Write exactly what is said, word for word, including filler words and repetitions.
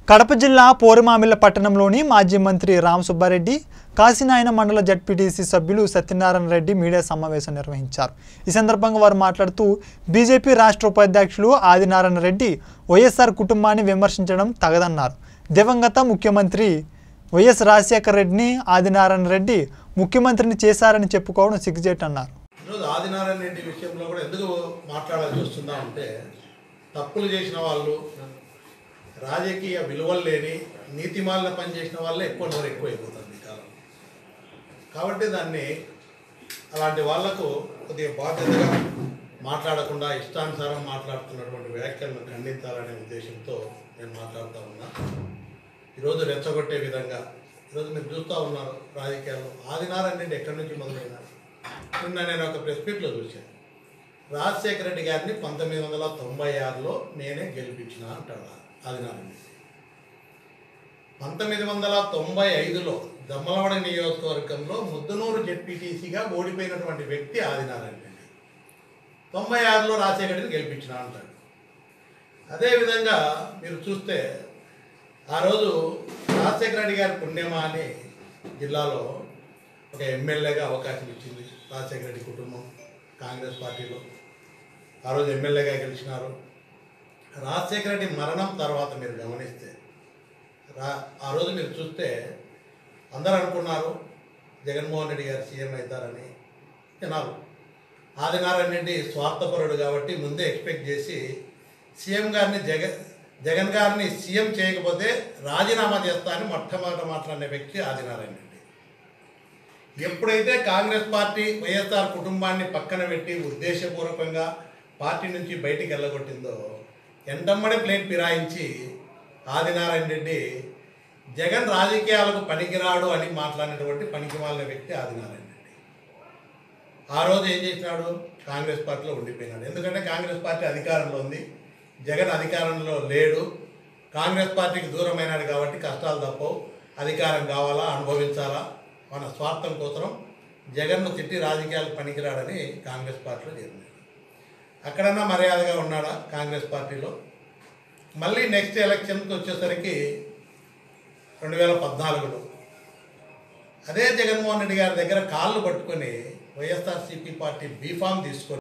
కడప జిల్లా పోరుమామిళ్ల పట్టణంలోని మాజీ మంత్రి రామ్ సుబ్బారెడ్డి, కాశీనాయన మండల జడ్పీటీసీ సభ్యులు సత్యనారాయణ రెడ్డి మీడియా సమావేశం నిర్వహించారు. ఈ సందర్భంగా వారు మాట్లాడుతూ బీజేపీ రాష్ట్ర ఉపాధ్యక్షులు ఆదినారాయణ రెడ్డి వైఎస్ఆర్ కుటుంబాన్ని విమర్శించడం తగదన్నారు. దివంగత ముఖ్యమంత్రి వైఎస్ రాజశేఖర రెడ్డిని ఆదినారాయణ రెడ్డి ముఖ్యమంత్రిని చేశారని చెప్పుకోవడం సిగ్గుచేటన్నారు. ఈరోజు ఆదినారాయణ రెడ్డి విషయంలో కూడా ఎందుకు మాట్లాడాల్సి వస్తుందా అంటే, తప్పులు చేసిన వాళ్ళు, రాజకీయ విలువలు లేని నీతిమాలిన పనిచేసిన వాళ్ళే ఎక్కువ నోరు ఎక్కువ అయిపోతుంది ఈ కాలం. కాబట్టి దాన్ని అలాంటి వాళ్లకు కొద్దిగా బాధ్యతగా మాట్లాడకుండా ఇష్టానుసారం మాట్లాడుతున్నటువంటి వ్యాఖ్యలను ఖండించాలనే ఉద్దేశంతో నేను మాట్లాడుతూ ఉన్నా. ఈరోజు రెచ్చగొట్టే విధంగా ఈరోజు మీరు చూస్తూ ఉన్నారు రాజకీయాల్లో. ఆదినారాయణ రెడ్డి ఎక్కడి నుంచి మొదలైనారు? నిన్న నేను ఒక ప్రెస్ మీట్లో చూశాను. రాజశేఖర రెడ్డి గారిని పంతొమ్మిది వందల తొంభై ఆరులో నేనే గెలిపించిన అంటాడు ఆదినారాయణ రెడ్డి. పంతొమ్మిది వందల తొంభై ఐదులో దమ్మలవాడ నియోజకవర్గంలో ముద్దనూరు జెడ్పీటీసీగా ఓడిపోయినటువంటి వ్యక్తి ఆదినారాయణ రెడ్డి. తొంభై ఆరులో రాజశేఖర రెడ్డిని గెలిపించిన అంటాడు. అదేవిధంగా మీరు చూస్తే ఆ రోజు రాజశేఖర రెడ్డి గారి పుణ్యమా అని జిల్లాలో ఒక ఎమ్మెల్యేగా అవకాశం ఇచ్చింది రాజశేఖర రెడ్డి కుటుంబం. కాంగ్రెస్ పార్టీలో ఆ రోజు ఎమ్మెల్యేగా గెలిచినారు. రాజశేఖర రెడ్డి మరణం తర్వాత మీరు గమనిస్తే రా ఆ రోజు మీరు చూస్తే అందరూ అనుకున్నారు జగన్మోహన్ రెడ్డి గారు సీఎం అవుతారని. జనాలు ఆదినారాయణ రెడ్డి స్వార్థపరుడు కాబట్టి ముందే ఎక్స్పెక్ట్ చేసి సీఎం గారిని జగన్ జగన్ గారిని సీఎం చేయకపోతే రాజీనామా చేస్తా అని మొట్టమొదట మాట్లాడిన వ్యక్తి ఆదినారాయణ రెడ్డి. ఎప్పుడైతే కాంగ్రెస్ పార్టీ వైఎస్ఆర్ కుటుంబాన్ని పక్కన పెట్టి ఉద్దేశపూర్వకంగా పార్టీ నుంచి బయటికి వెళ్ళగొట్టిందో ఎంటమ్మడి ప్లేట్ ఫిరాయించి ఆదినారాయణ రెడ్డి జగన్ రాజకీయాలకు పనికిరాడు అని మాట్లాడినటువంటి పనికిమాలిన వ్యక్తి ఆదినారాయణ రెడ్డి. ఆ రోజు ఏం చేసినాడు? కాంగ్రెస్ పార్టీలో ఉండిపోయినాడు. ఎందుకంటే కాంగ్రెస్ పార్టీ అధికారంలో ఉంది, జగన్ అధికారంలో లేడు. కాంగ్రెస్ పార్టీకి దూరమైనాడు కాబట్టి కష్టాలు తప్పవు, అధికారం కావాలా, అనుభవించాలా, మన స్వార్థం కోసం జగన్ను తిట్టి రాజకీయాలకు పనికిరాడని కాంగ్రెస్ పార్టీలో చేరినాడు. అక్కడన్నా మర్యాదగా ఉన్నాడా కాంగ్రెస్ పార్టీలో? మళ్ళీ నెక్స్ట్ ఎలక్షన్కి వచ్చేసరికి రెండు వేల పద్నాలుగులో అదే జగన్మోహన్ రెడ్డి గారి దగ్గర కాళ్ళు పట్టుకొని వైఎస్ఆర్సీపీ పార్టీ బీఫామ్ తీసుకొని